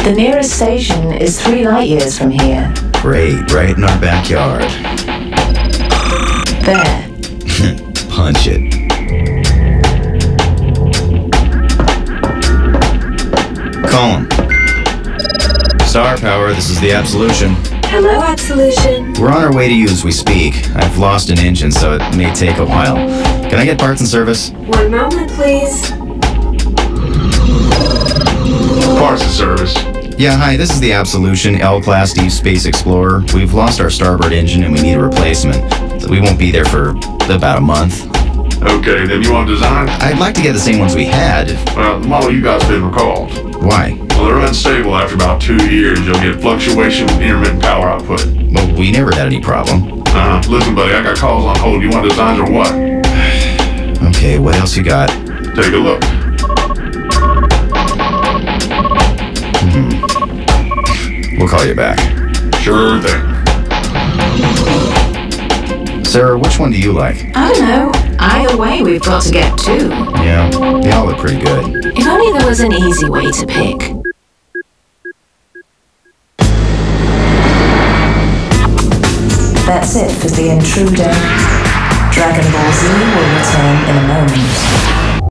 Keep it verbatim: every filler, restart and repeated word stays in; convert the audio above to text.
The nearest station is three light years from here. Great, right in our backyard. There. Punch it. Call him. Star Power, this is the Absolution. Hello, Absolution. We're on our way to you as we speak. I've lost an engine, so it may take a while. Can I get parts and service? One moment, please. Parts and service. Yeah, hi, this is the Absolution, L-Class Deep Space Explorer. We've lost our starboard engine and we need a replacement. So we won't be there for about a month. Okay, then you want design? I'd like to get the same ones we had. Well, the model you got's been recalled. Why? Well, they're unstable after about two years. You'll get fluctuation with intermittent power output. Well, we never had any problem. Uh, listen, buddy, I got calls on hold. You want designs or what? Okay, what else you got? Take a look. Hmm. We'll call you back. Sure thing. Sarah, which one do you like? I don't know. Either way, we've got to get two. Yeah, they all look pretty good. If only there was an easy way to pick. That's it for The Intruder. Dragon Ball Z will return in a moment.